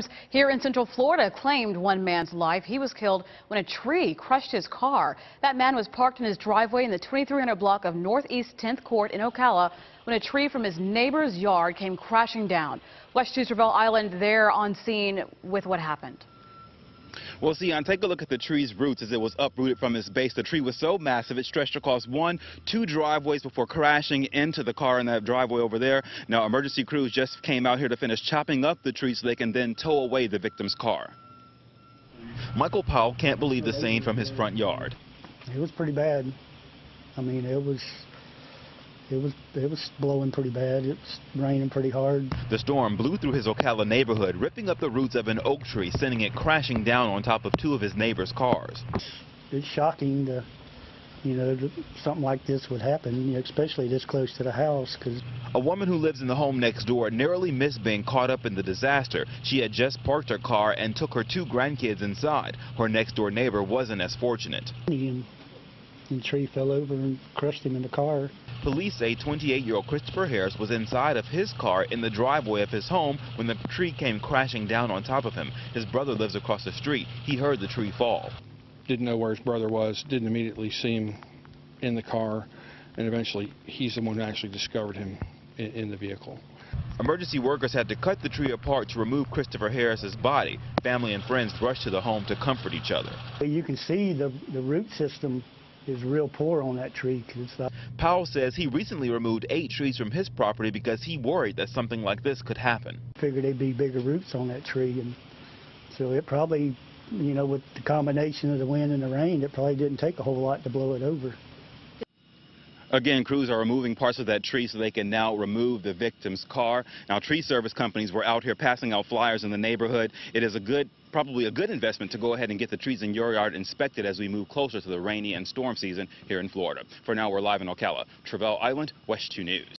Here in Central Florida claimed one man's life. He was killed when a tree crushed his car. That man was parked in his driveway in the 2300 block of Northeast 10th Court in Ocala when a tree from his neighbor's yard came crashing down. WESH 2's Travell Island there on scene with what happened. Well, Sion, take a look at the tree's roots as it was uprooted from its base. The tree was so massive it stretched across two driveways before crashing into the car in that driveway over there. Now, emergency crews just came out here to finish chopping up the tree so they can then tow away the victim's car. Michael Powell can't believe the scene from his front yard. It was pretty bad. I mean, it was blowing pretty bad. It was raining pretty hard. The storm blew through his Ocala neighborhood, ripping up the roots of an oak tree, sending it crashing down on top of two of his neighbors' cars. It's shocking that, something like this would happen, especially this close to the house. A woman who lives in the home next door narrowly missed being caught up in the disaster. She had just parked her car and took her two grandkids inside. Her next door neighbor wasn't as fortunate. And the tree fell over and crushed him in the car. Police say 28-year-old Christopher Harris was inside of his car in the driveway of his home when the tree came crashing down on top of him. His brother lives across the street. He heard the tree fall. Didn't know where his brother was, didn't immediately see him in the car, and eventually he's the one who actually discovered him in the vehicle. Emergency workers had to cut the tree apart to remove Christopher Harris's body. Family and friends rushed to the home to comfort each other. You can see the root system is real poor on that tree. Powell says he recently removed 8 trees from his property because he worried that something like this could happen. Figured there'd be bigger roots on that tree, and so it probably, with the combination of the wind and the rain, it probably didn't take a whole lot to blow it over. Again, crews are removing parts of that tree so they can now remove the victim's car. Now, tree service companies were out here passing out flyers in the neighborhood. It is probably a good investment to go ahead and get the trees in your yard inspected as we move closer to the rainy and storm season here in Florida. For now, we're live in Ocala. Travell Island, WESH 2 News.